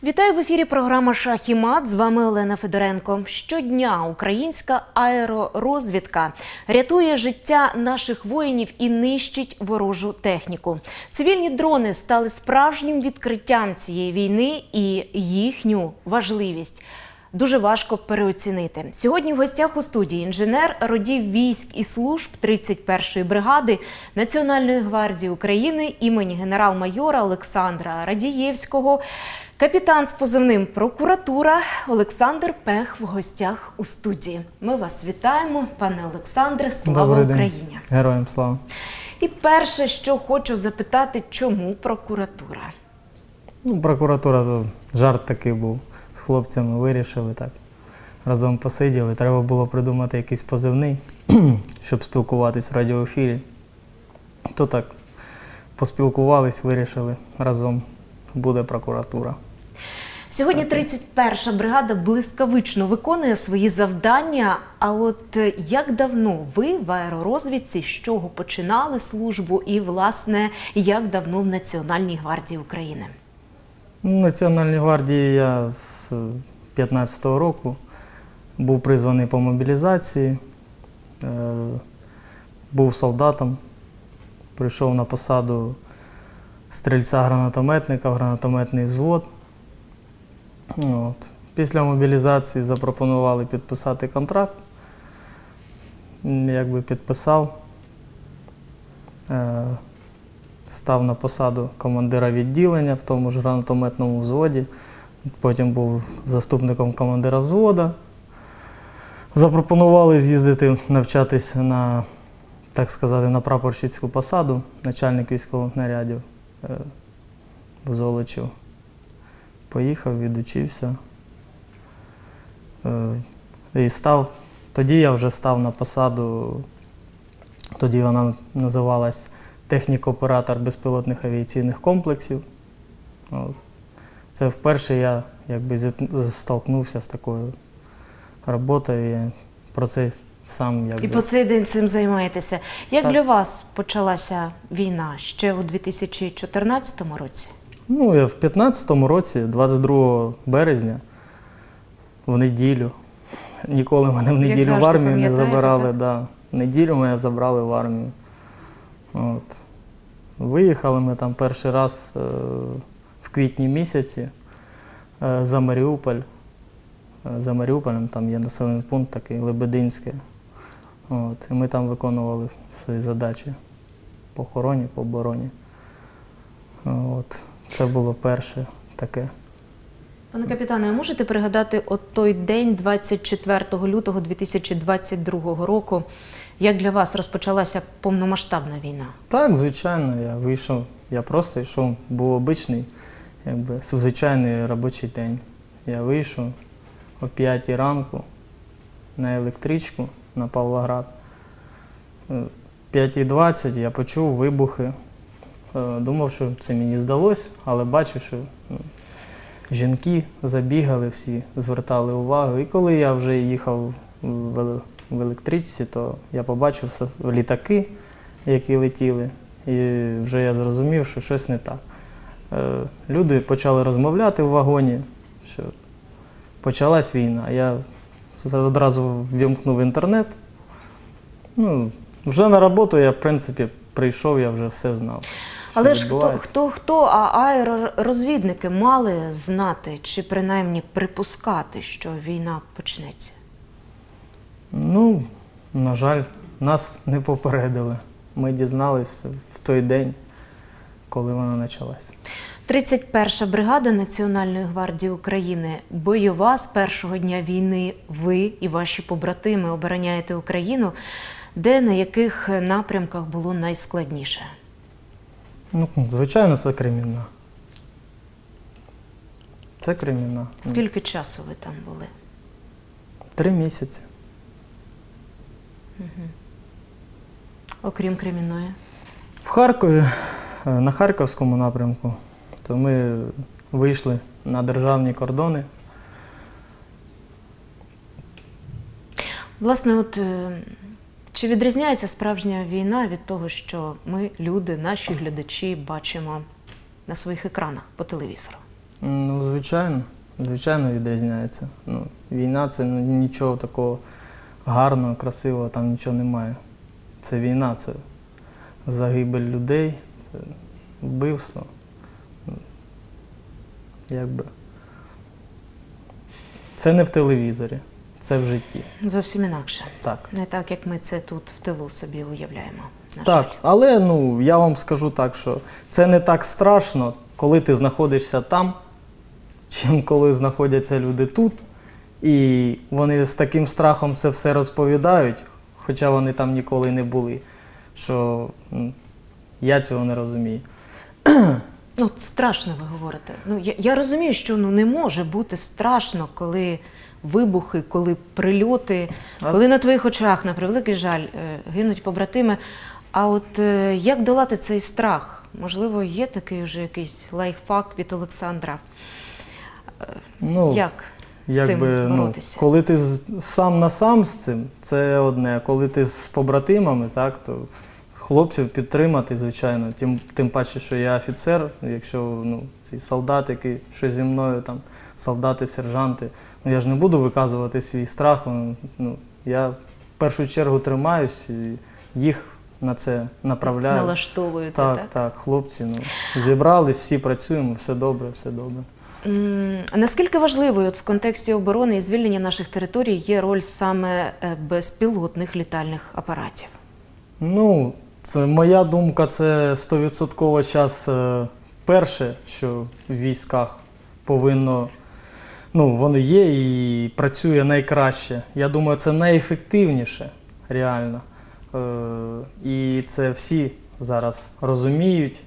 Вітаю в ефірі програма «Шах і мат». З вами Олена Федоренко. Щодня українська аеророзвідка рятує життя наших воїнів і нищить ворожу техніку. Цивільні дрони стали справжнім відкриттям цієї війни і їхню важливість дуже важко переоцінити. Сьогодні в гостях у студії інженер родів військ і служб 31-ї бригади Національної гвардії України імені генерал-майора Олександра Радієвського, капітан з позивним «Прокуратура» Олександр Пех в гостях у студії. Ми вас вітаємо, пане Олександре, слава Україні! Героям слава! І перше, що хочу запитати, чому прокуратура? Прокуратура, жарт такий був. З хлопцями вирішили так. Разом посиділи. Треба було придумати якийсь позивний, щоб спілкуватись в радіоефірі. То так, поспілкувались, вирішили разом. Буде прокуратура. Сьогодні 31-ша бригада блискавично виконує свої завдання. А от як давно ви в аеророзвідці, з чого починали службу і, власне, як давно в Національній гвардії України? В Національній гвардії я з 15-го року був призваний по мобілізації, був солдатом, прийшов на посаду стрільця-гранатометника в гранатометний взвод. Після мобілізації запропонували підписати контракт. Якби підписав, став на посаду командира відділення в тому ж гранатометному взводі. Потім був заступником командира взводу. Запропонували з'їздити навчатися на, так сказати, на прапорщицьку посаду, начальник військових нарядів в Золочів. Поїхав, відучився. І тоді я вже став на посаду, тоді вона називалась технік-оператор безпілотних авіаційних комплексів. Це вперше я столкнувся з такою роботою. Я про це сам І по цей день цим займаєтеся. Як для вас почалася війна? Ще у 2014 році? Я в 2015 році, 22 березня, в неділю. Ніколи мене в неділю в армію не забирали. Да. В неділю мене забрали в армію. Виїхали ми там перший раз в квітні місяці за Маріуполь. За Маріуполем там є населений пункт такий, Лебединське. І ми там виконували свої задачі по охороні, по обороні. Це було перше таке. Пане капітане, а можете пригадати от той день, 24 лютого 2022 року, як для вас розпочалася повномасштабна війна? Так, звичайно, я вийшов, я просто йшов, був обичний, звичайний робочий день. Я вийшов о 5 ранку на електричку на Павлоград. О 5:20 я почув вибухи. Думав, що це мені здалося, але бачив, що жінки забігали всі, звертали увагу. І коли я вже їхав в електричці, то я побачив літаки, які летіли, і вже я зрозумів, що щось не так. Люди почали розмовляти в вагоні, що почалась війна. Я одразу ввімкнув інтернет. Вже на роботу я, в принципі, прийшов, я вже все знав. Але ж хто, а аеророзвідники мали знати, чи принаймні припускати, що війна почнеться? На жаль, нас не попередили. Ми дізналися в той день, коли вона почалась. 31-ша бригада Національної гвардії України бойова з першого дня війни. Ви і ваші побратими обороняєте Україну. Де, на яких напрямках було найскладніше? Звичайно, це Кремінна. Це Кремінна. Скільки часу ви там були? 3 місяці. Окрім Кремінної? В Харкові, на Харківському напрямку, то ми вийшли на державні кордони. Власне, чи відрізняється справжня війна від того, що ми, люди, наші глядачі, бачимо на своїх екранах по телевізору? Ну, звичайно, звичайно відрізняється. Ну, війна – це нічого такого гарного, красивого, там нічого немає. Це війна, це загибель людей, це вбивство. Якби. Це не в телевізорі, це в житті. Зовсім інакше. Так. Не так, як ми це тут в тилу собі уявляємо. на Так, жаль. але ну, я вам скажу так, що це не так страшно, коли ти знаходишся там, чим коли знаходяться люди тут. І вони з таким страхом це все розповідають, хоча вони там ніколи не були. Що я цього не розумію. Ну, страшно, ви говорите. Ну, я розумію, що не може бути страшно, коли вибухи, коли прильоти, коли на твоїх очах, на превеликий жаль, гинуть побратими. А от як долати цей страх? Можливо, є такий вже якийсь лайфхак від Олександра? Ну, як з цим боротися? Коли ти сам на сам з цим, це одне. Коли ти з побратимами, так, то хлопців підтримати, звичайно. Тим паче, що я офіцер, якщо ці солдати, що зі мною, там, солдати, сержанти, я ж не буду виказувати свій страх. Я в першу чергу тримаюсь і їх на це направляю. Налаштовуєте, так? Так, хлопці, зібрались, всі працюємо, все добре, все добре. Наскільки важливою в контексті оборони і звільнення наших територій є роль саме безпілотних літальних апаратів? Ну, це моя думка, це 100% зараз перше, що в військах повинно, воно є і працює найкраще. Я думаю, це найефективніше, реально. І це всі зараз розуміють.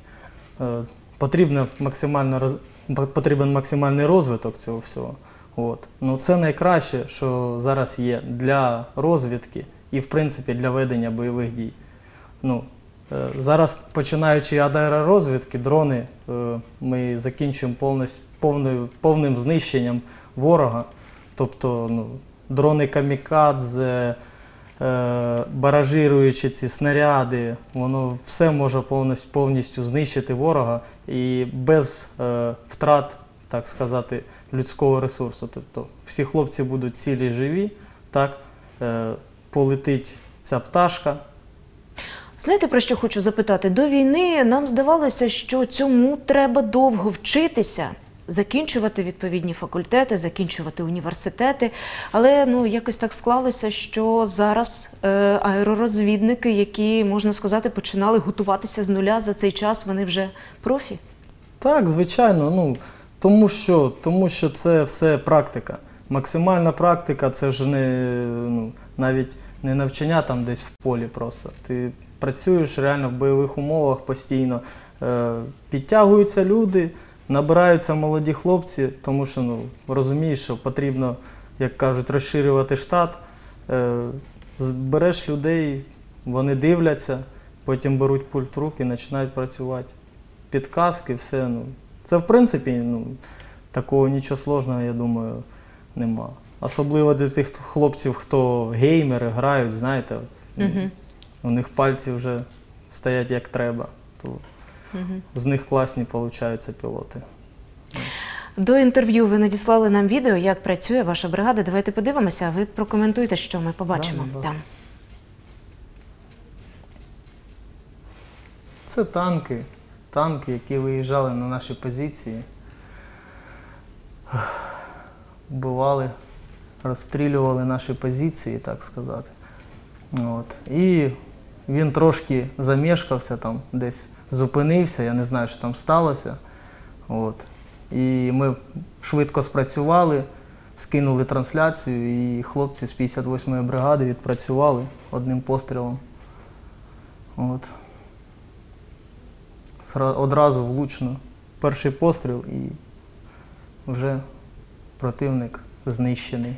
Потрібен максимальний розвиток цього всього. Це найкраще, що зараз є для розвідки і, в принципі, для ведення бойових дій. Зараз, починаючи від аеророзвідки, дрони, ми закінчуємо повним знищенням ворога. Тобто дрони камікадзе, баражируючи ці снаряди, воно все може повністю знищити ворога і без втрат, так сказати, людського ресурсу. Тобто всі хлопці будуть цілі, живі, так, полетить ця пташка. Знаєте, про що хочу запитати? До війни нам здавалося, що цьому треба довго вчитися, закінчувати відповідні факультети, закінчувати університети. Але якось так склалося, що зараз аеророзвідники, які, можна сказати, починали готуватися з нуля за цей час, вони вже профі? Так, звичайно. Тому що це все практика. Максимальна практика – це ж навіть не навчання там десь в полі просто. Ти працюєш реально в бойових умовах постійно. Підтягуються люди, набираються молоді хлопці, тому що розумієш, що потрібно, як кажуть, розширювати штат. Береш людей, вони дивляться, потім беруть пульт в руки і починають працювати. Підказки, все. Це, в принципі, такого нічого складного, я думаю, нема. Особливо для тих хлопців, хто геймери, грають, знаєте, у них пальці вже стоять як треба. То з них класні получаються пілоти. До інтерв'ю ви надіслали нам відео, як працює ваша бригада. Давайте подивимося, а ви прокоментуйте, що ми побачимо там. Це танки, які виїжджали на наші позиції, вбивали, розстрілювали наші позиції, так сказати. І він трошки замешкався, там десь зупинився, я не знаю, що там сталося. І ми швидко спрацювали, скинули трансляцію, і хлопці з 58-ї бригади відпрацювали одним пострілом. Одразу влучно. Перший постріл і вже противник знищений.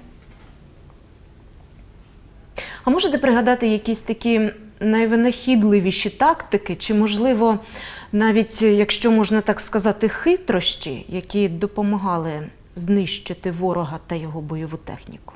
А можете пригадати якісь такі найвинахідливіші тактики, чи, можливо, навіть, якщо можна так сказати, хитрощі, які допомагали знищити ворога та його бойову техніку?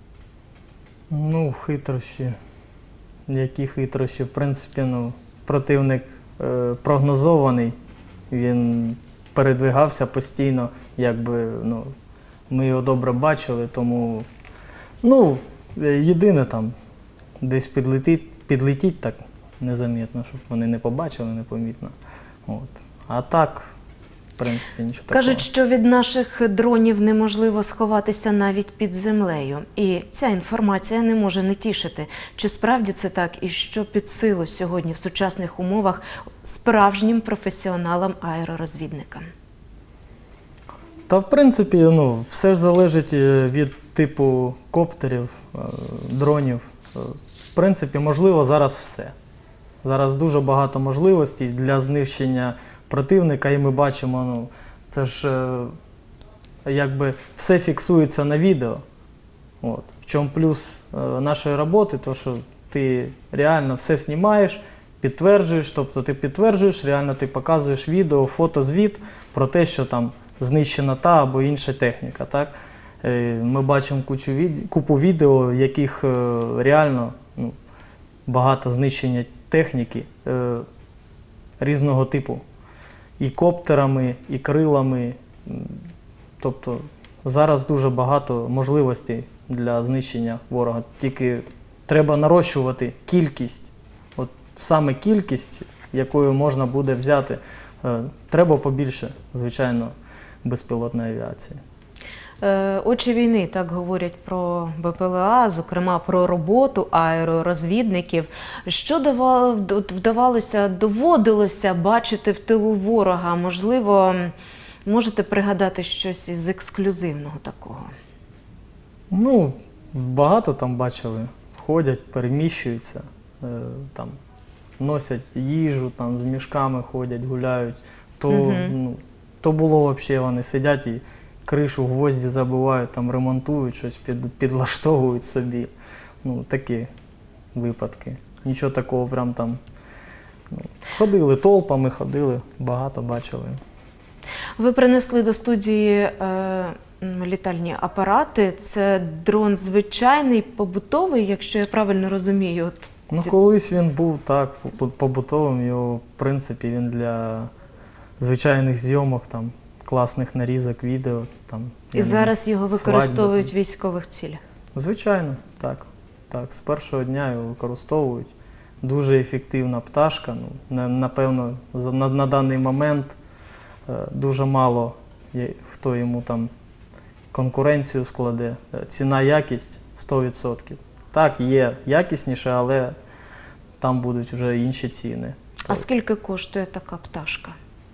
Хитрощі. Які хитрощі? В принципі, противник прогнозований. Він передвигався постійно, якби, ми його добре бачили, тому, єдине там, десь підлетіть так незамітно, щоб вони не побачили, непомітно. От. А так, в принципі, нічого такого. Кажуть, що від наших дронів неможливо сховатися навіть під землею. І ця інформація не може не тішити. Чи справді це так? І що під силу сьогодні в сучасних умовах справжнім професіоналам-аеророзвідникам? Та, в принципі, все ж залежить від типу коптерів, дронів. В принципі, можливо зараз все. Зараз дуже багато можливостей для знищення противника, і ми бачимо, це ж якби все фіксується на відео. От. В чому плюс нашої роботи, то що ти реально все знімаєш, підтверджуєш, тобто ти підтверджуєш, реально ти показуєш відео, фотозвіт про те, що там знищена та або інша техніка. Так? Ми бачимо купу відео, в яких реально багато знищення техніки різного типу. І коптерами, і крилами. Тобто зараз дуже багато можливостей для знищення ворога. Тільки треба нарощувати кількість, от саме кількість, якою можна буде взяти. Треба побільше, звичайно, безпілотної авіації. Очі війни так говорять про БПЛА, зокрема про роботу аеророзвідників. Що доводилося бачити в тилу ворога? Можливо, можете пригадати щось із ексклюзивного такого? Багато там бачили. Ходять, переміщуються, там, носять їжу, там, з мішками ходять, гуляють. То було взагалі, вони сидять і кришу, гвозді забивають, там ремонтують щось, підлаштовують собі. Такі випадки. Нічого такого прям там. Ходили толпами, багато бачили. Ви принесли до студії літальні апарати. Це дрон звичайний, побутовий, якщо я правильно розумію? Колись він був так, побутовим, його, в принципі, він для звичайних зйомок, там, класних нарізок, відео. Там, і зараз його використовують в військових цілях? Звичайно, так. Так, з першого дня його використовують. Дуже ефективна пташка. Напевно, на даний момент дуже мало хто йому там конкуренцію складе. Ціна-якість 100%. Так, є якісніше, але там будуть вже інші ціни. А скільки коштує така пташка?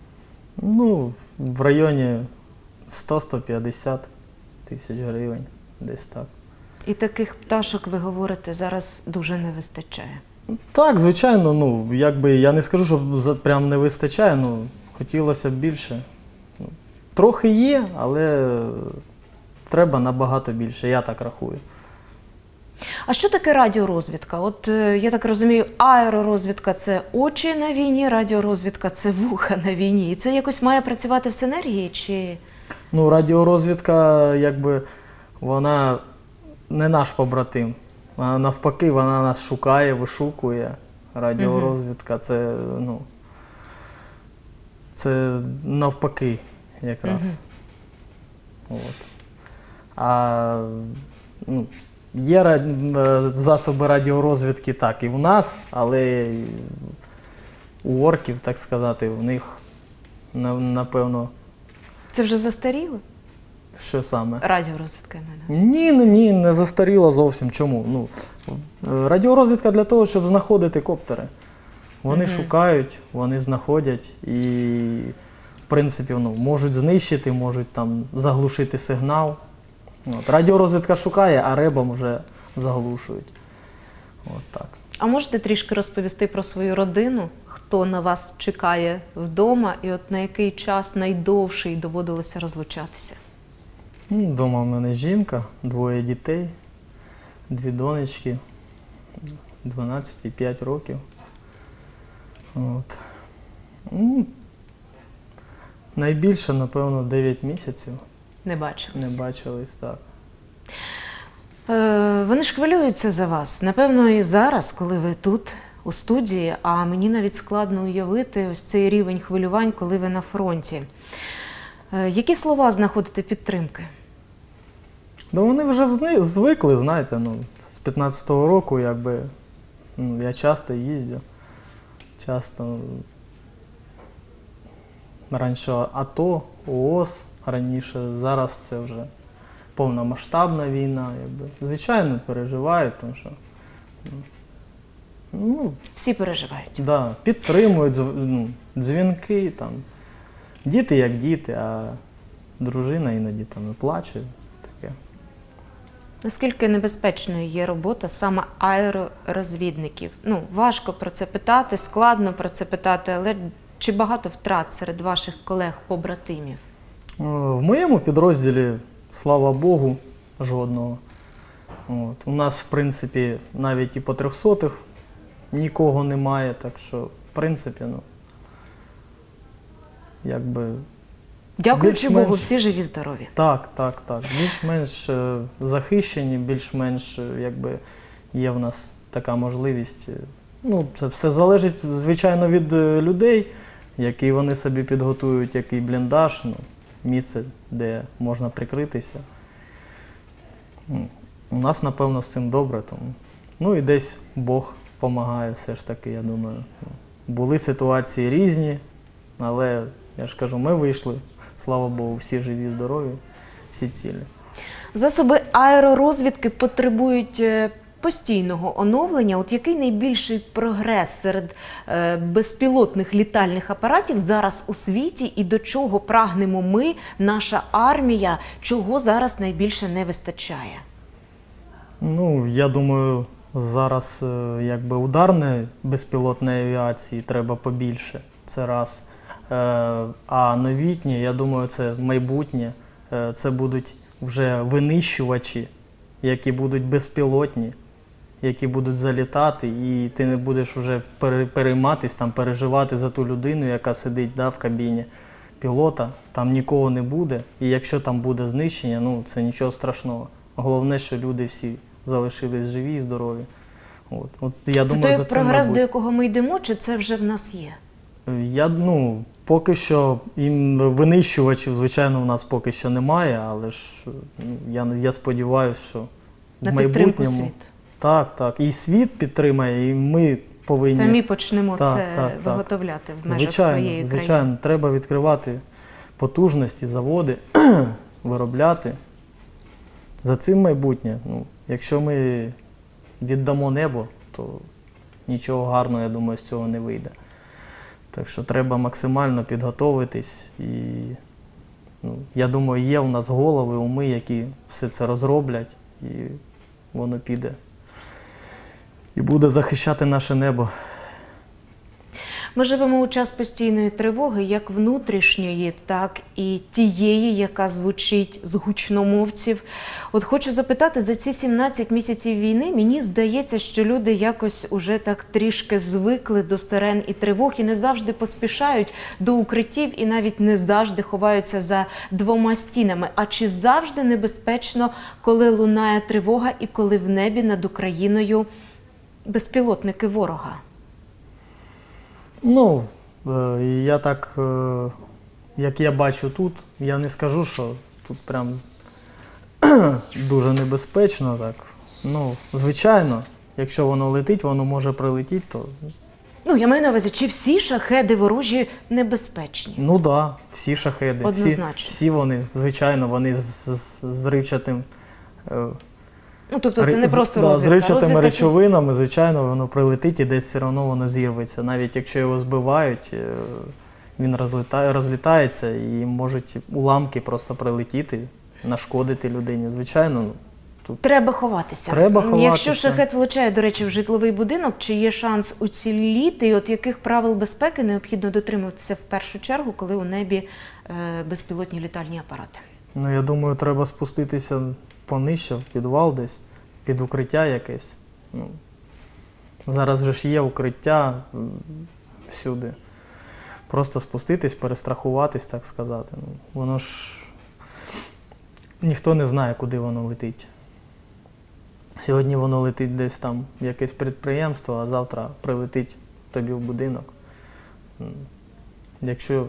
В районі 100-150 тисяч гривень, десь так. І таких пташок, ви говорите, зараз дуже не вистачає? Так, звичайно, я не скажу, що прям не вистачає, хотілося б більше. Трохи є, але треба набагато більше, я так рахую. А що таке радіорозвідка? От, я так розумію, аеророзвідка – це очі на війні, радіорозвідка – це вуха на війні. І це якось має працювати в синергії, чи… Радіорозвідка, вона не наш побратим. Вона навпаки, вона нас шукає, вишукує. Радіорозвідка – це навпаки якраз. Є засоби радіорозвідки, так, і в нас, але у орків, так сказати, у них, напевно… Це вже застаріло? Що саме? Радіорозвідка, я маю. Ні, не застаріло зовсім. Чому? Радіорозвідка для того, щоб знаходити коптери. Вони шукають, вони знаходять і, в принципі, можуть знищити, можуть там заглушити сигнал. Радіорозвідка шукає, а ребом вже заглушують. Так. А можете трішки розповісти про свою родину? Хто на вас чекає вдома і на який час найдовший доводилося розлучатися? Вдома в мене жінка, 2 дітей, 2 донечки, 12 і 5 років. Найбільше, напевно, 9 місяців. Не бачились? Не бачились, так. Вони ж хвилюються за вас. Напевно, і зараз, коли ви тут, у студії, а мені навіть складно уявити ось цей рівень хвилювань, коли ви на фронті. Які слова знаходите підтримки? Да вони вже звикли, знаєте, з 15-го року якби, я часто їздю, часто раніше АТО, ООС раніше, зараз це вже повномасштабна війна, якби. Звичайно, переживають, тому що Всі переживають. да, підтримують дзвінки, там, діти як діти, а дружина іноді там і плаче. Таке. Наскільки небезпечною є робота саме аеророзвідників? Важко про це питати, складно про це питати, але чи багато втрат серед ваших колег-побратимів? В моєму підрозділі, слава Богу, жодного. У нас, в принципі, навіть і по 300-х нікого немає, так що, в принципі, якби... Дякуючи Богу, всі живі-здорові. Так. Більш-менш захищені, більш-менш якби є в нас така можливість. Це все залежить, звичайно, від людей, який вони собі підготують, який бліндаж, місце, де можна прикритися. У нас, напевно, з цим добре. Тому. І десь Бог допомагає все ж таки, я думаю. Були ситуації різні, але, я ж кажу, ми вийшли. Слава Богу, всі живі, здорові, всі цілі. Засоби аеророзвідки потребують постійного оновлення. От який найбільший прогрес серед безпілотних літальних апаратів зараз у світі і до чого прагнемо ми, наша армія, чого зараз найбільше не вистачає? Я думаю, зараз якби ударної безпілотної авіації треба побільше, це раз. А новітні, я думаю, це майбутнє, це будуть вже винищувачі, які будуть безпілотні, які будуть залітати, і ти не будеш вже перейматись, переживати за ту людину, яка сидить в кабіні пілота, там нікого не буде, і якщо там буде знищення, це нічого страшного. Головне, що люди всі залишились живі і здорові. Я це думаю, той прогрес, до якого ми йдемо, чи це вже в нас є? Поки що винищувачів, звичайно, в нас поки що немає, але ж я сподіваюся, що в майбутньому... світу. Так. І світ підтримає, і ми повинні... Самі почнемо це виготовляти в межах своєї країни. Звичайно, треба відкривати потужності, заводи, виробляти. За цим майбутнє. Якщо ми віддамо небо, то нічого гарного, я думаю, з цього не вийде. Так що треба максимально підготовитись і, я думаю, є у нас голови, уми, які все це розроблять і воно піде. І буде захищати наше небо. Ми живемо у час постійної тривоги, як внутрішньої, так і тієї, яка звучить з гучномовців. От хочу запитати, за ці 17 місяців війни, мені здається, що люди якось уже так трішки звикли до сирен і тривог і не завжди поспішають до укриттів і навіть не завжди ховаються за двома стінами. А чи завжди небезпечно, коли лунає тривога і коли в небі над Україною безпілотники ворога? Я так, як я бачу тут, я не скажу, що тут прям дуже небезпечно, так. Звичайно, якщо воно летить, воно може прилетіти, то... Я маю на увазі, чи всі шахеди ворожі небезпечні? Так, всі шахеди. Однозначно. Всі вони, звичайно, вони з ривчатим... Тобто це не просто розвідка. З ривчатими речовинами, звичайно, воно прилетить і десь все одно воно зірветься. Навіть якщо його збивають, він розлітається і можуть уламки просто прилетіти, нашкодити людині. Звичайно, тут... Треба ховатися. Треба ховатися. Якщо шахет влучає, до речі, в житловий будинок, чи є шанс уціліти? І от яких правил безпеки необхідно дотримуватися в першу чергу, коли у небі безпілотні літальні апарати? Я думаю, треба спуститися понижче, в підвал десь, під укриття якесь. Зараз вже ж є укриття всюди. Просто спуститись, перестрахуватись, так сказати. Воно ж... Ніхто не знає, куди воно летить. Сьогодні воно летить десь там в якесь підприємство, а завтра прилетить тобі в будинок. Якщо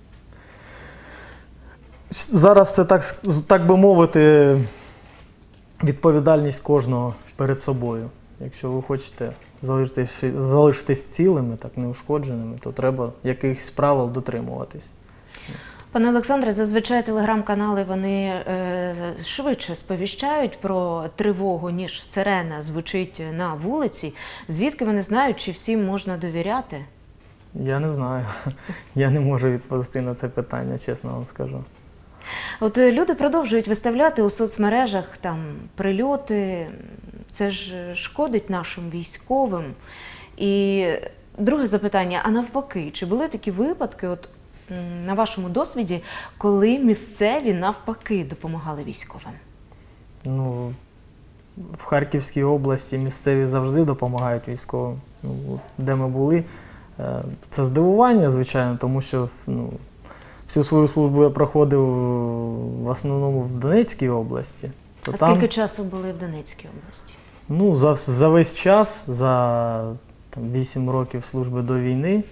зараз це, так би мовити, відповідальність кожного перед собою. Якщо ви хочете залишитись цілими, так неушкодженими, то треба якихось правил дотримуватись. Пане Олександре, зазвичай телеграм-канали вони швидше сповіщають про тривогу, ніж сирена звучить на вулиці. Звідки вони знають, чи всім можна довіряти? Я не знаю. Я не можу відповісти на це питання, чесно вам скажу. От люди продовжують виставляти у соцмережах там прильоти. Це ж шкодить нашим військовим. І друге запитання, а навпаки, чи були такі випадки, от на вашому досвіді, коли місцеві навпаки допомагали військовим? Ну, в Харківській області місцеві завжди допомагають військовим. Ну, де ми були, це здивування, звичайно, тому що всю свою службу я проходив в основному в Донецькій області. А скільки часу були в Донецькій області? Ну, за весь час, за 8 років служби до війни,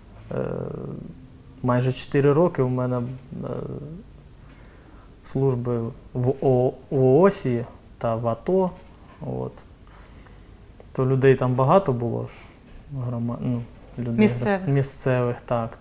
майже 4 роки у мене служби в ООСі та в АТО. От. То людей там багато було ж, людей місцевих, так.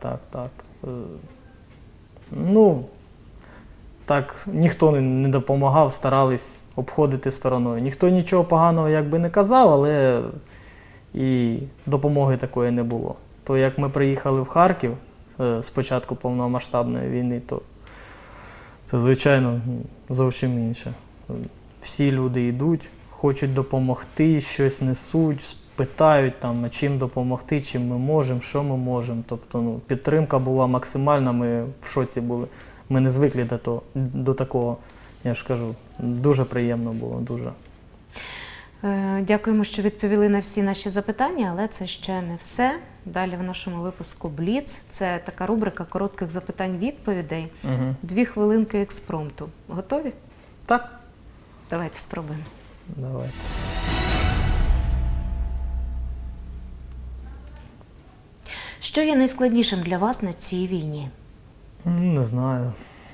Ну, так, ніхто не допомагав, старались обходити стороною. Ніхто нічого поганого якби не казав, але і допомоги такої не було. То як ми приїхали в Харків з початку повномасштабної війни, то це, звичайно, зовсім інше. Всі люди йдуть, хочуть допомогти, щось несуть, питають, там, чим допомогти, чим ми можемо, що ми можемо. Тобто, підтримка була максимальна, ми в шоці були. Ми не звикли до такого, я ж кажу, дуже приємно було, дуже. Дякуємо, що відповіли на всі наші запитання, але це ще не все. Далі в нашому випуску «Бліц». Це така рубрика коротких запитань-відповідей. 2 хвилинки експромту. Готові? Так. Давайте спробуємо. Давайте. Що є найскладнішим для вас на цій війні? Не знаю.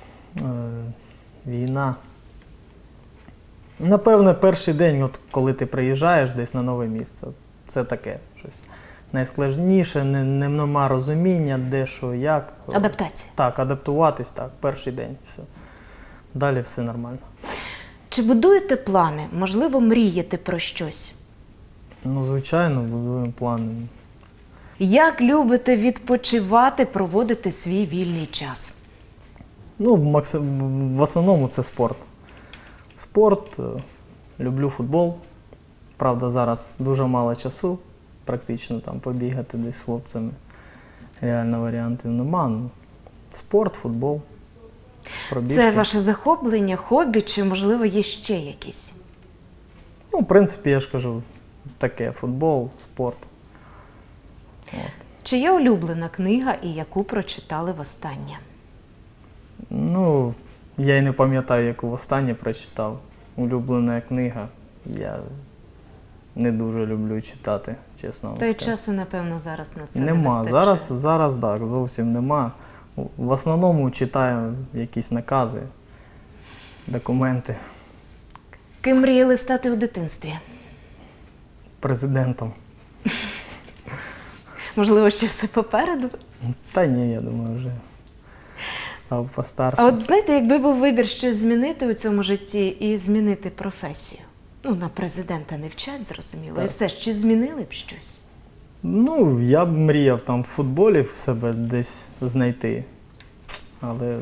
Війна. Напевне, перший день, от коли ти приїжджаєш десь на нове місце, це таке щось найскладніше, нема розуміння, де, що, як. Адаптація. Так, адаптуватись, так, перший день, все. Далі все нормально. Чи будуєте плани? Можливо, мрієте про щось? Ну, звичайно, будуємо плани. Як любите відпочивати, проводити свій вільний час? В основному це спорт. Спорт, люблю футбол. Правда, зараз дуже мало часу, практично там побігати десь з хлопцями. Реально варіантів нема. Спорт, футбол, пробіжки. Це ваше захоплення, хобі, чи, можливо, є ще якісь? В принципі, я ж кажу, таке, футбол, спорт. От. Чи є улюблена книга і яку прочитали востаннє? Я й не пам'ятаю, яку востаннє прочитав. Улюблена книга. Я не дуже люблю читати, чесно вам Та й скажу. часу, напевно, зараз на це нема. не вистачає. Зараз так, зовсім нема. В основному читаю якісь накази, документи. Ким мріяли стати у дитинстві? Президентом. Можливо, ще все попереду? Та ні, я думаю, вже став постарше. А от знаєте, якби був вибір щось змінити у цьому житті і змінити професію? На президента не вчать, зрозуміло. Так. І все ж, чи змінили б щось? Я б мріяв там в футболі в себе десь знайти. Але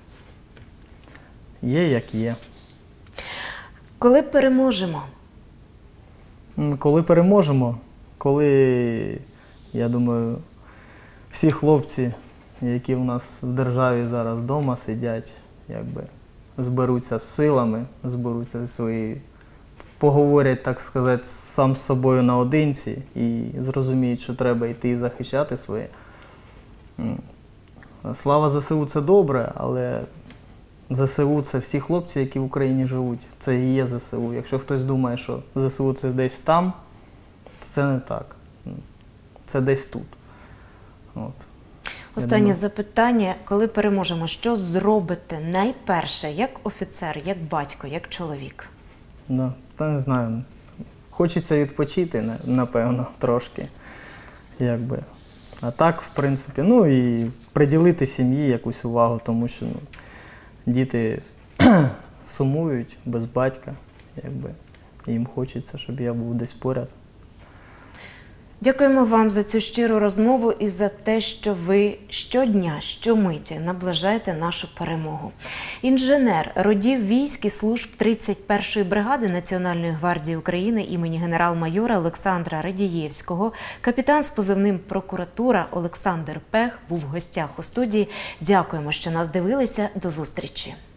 є як є. Коли переможемо? Коли переможемо, коли, я думаю, всі хлопці, які в нас в державі зараз вдома сидять, зберуться з силами, зберуться свої, поговорять, так сказати, сам з собою наодинці і зрозуміють, що треба йти і захищати своє. Слава ЗСУ – це добре, але ЗСУ – це всі хлопці, які в Україні живуть. Це і є ЗСУ. Якщо хтось думає, що ЗСУ – це десь там, то це не так. Це десь тут. От. Останнє запитання. Коли переможемо, що зробите найперше, як офіцер, як батько, як чоловік? Да, та не знаю. Хочеться відпочити, напевно, трошки. Якби. А так, в принципі, ну і приділити сім'ї якусь увагу, тому що діти сумують без батька, якби. І їм хочеться, щоб я був десь поряд. Дякуємо вам за цю щиру розмову і за те, що ви щодня, щомиті наближаєте нашу перемогу. Інженер родів військ і служб 31-ї бригади Національної гвардії України імені генерал-майора Олександра Радієвського, капітан з позивним «Прокуратура» Олександр Пех був в гостях у студії. Дякуємо, що нас дивилися. До зустрічі.